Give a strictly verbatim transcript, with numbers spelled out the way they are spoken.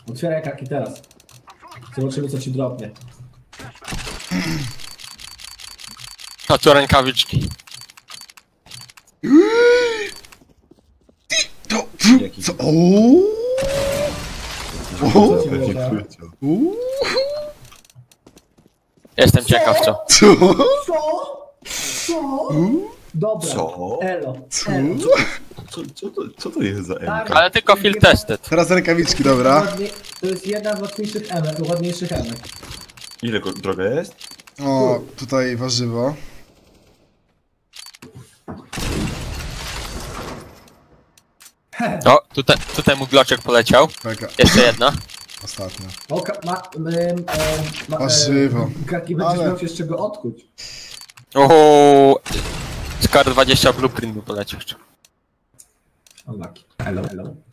Otwieraj kaki teraz. Zobaczymy, co ci dropnie. A tu rękawiczki. Ty, to... Co? Ooo! Co ci było, tak? Uuu. Jestem ciekaw co. Co? Co? Co? Dobra. Co? Elo. Co? Elo. Co, co, to, co to jest za M K? Ale tylko field tested. Teraz rękawiczki, dobra. Ładnie- To jest jedna z łatwiejszych emek, ładniejszych emek. Ile go, droga jest? O, tutaj warzywo. O, tutaj, tutaj mu bloczek poleciał. Taka, Jeszcze jedna. ostatnia. O, ka- ma, ym, ym, ma, Warzywo. ym, Kaki, będziesz Ale- miał się z czego odkuć. Oho, z K dwadzieścia blueprint mu poleciał jeszcze. O, Laki. Elo, elo.